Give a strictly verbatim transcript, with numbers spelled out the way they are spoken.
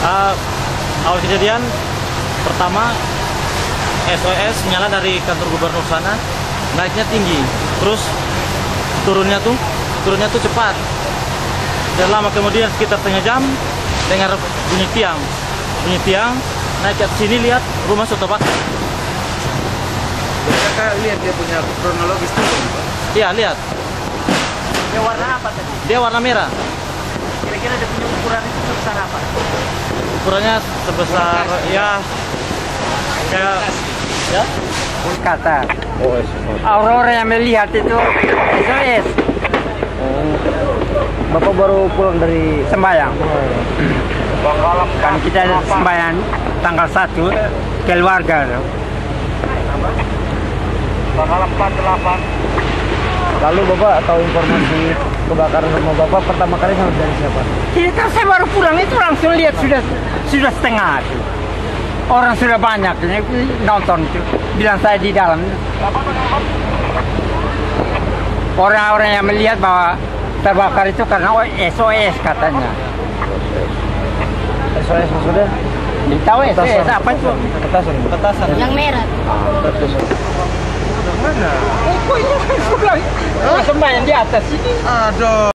Uh, awal kejadian pertama S O S nyala dari kantor gubernur sana, naiknya tinggi, terus turunnya tuh turunnya tuh cepat. Dan lama kemudian sekitar setengah jam dengar bunyi tiang, bunyi tiang naik ke sini, lihat rumah sudah terbakar. Kakak lihat dia punya kronologis tuh, Pak? Iya, lihat. Dia warna apa tadi? Dia warna merah. Kira-kira dia punya ukuran itu sebesar apa? Ukurannya sebesar ya kayak ya Kata oh, Aurora yang melihat itu S O S. Bapak baru pulang dari Sembayang. Kan kita sembayang tanggal satu keluarga. Tanggal empat delapan. Lalu Bapak tahu informasi kebakaran rumah Bapak pertama kali sama dari siapa? Kita saya baru pulang itu langsung lihat sudah sudah setengah. Orang sudah banyak nonton itu. Bilang saya di dalam. Orang-orang yang melihat bahwa terbakar itu karena S O S katanya. S O S maksudnya? Tahu S O S apa itu? Petasan. petasan. Yang merah. Mana? Oh, ini sudah sembahyang di atas ini. Aduh.